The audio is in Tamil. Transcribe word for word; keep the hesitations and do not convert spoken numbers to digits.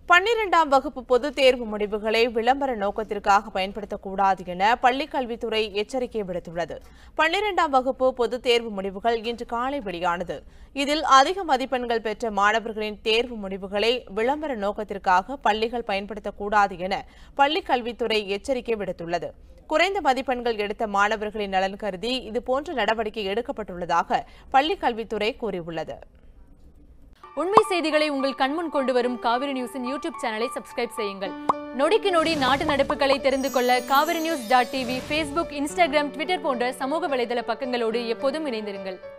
பன்னிரண்டாம் வகுப்பு பொதுத் தேர்வு முடிவுகளை விளம்பர நோக்கத்திற்காக பயன்படுத்தக்கூடாது என பள்ளிக்கல்வித்துறை எச்சரிக்கை விடுத்துள்ளது. பன்னிரண்டாம் வகுப்பு பொதுத் தேர்வு முடிவுகள் இன்று காலை வெளியானது. இதில் அதிக மதிப்பெண்கள் பெற்ற மாணவர்களின் தேர்வு முடிவுகளை விளம்பர நோக்கத்திற்காக பள்ளிகள் பயன்படுத்தக்கூடாது என பள்ளிக்கல்வித்துறை எச்சரிக்கை விடுத்துள்ளது. குறைந்த மதிப்பெண்கள் எடுத்த மாணவர்களின் நலன் கருதி இதுபோன்ற நடவடிக்கை எடுக்கப்பட்டுள்ளதாக பள்ளிக்கல்வித்துறை கூறியுள்ளது. உண்மை செய்திகளை உங்கள் கண்முன் கொண்டு வரும் காவிரி நியூஸின் யூடியூப் சேனலை சப்ஸ்கிரைப் செய்யுங்கள். நொடிக்கு நொடி நாட்டு நடப்புகளை தெரிந்து கொள்ள Kaveri news dot TV, Facebook, Instagram, Twitter போன்ற சமூக வலைதள பக்கங்களோடு எப்போதும் இணைந்திருங்கள்.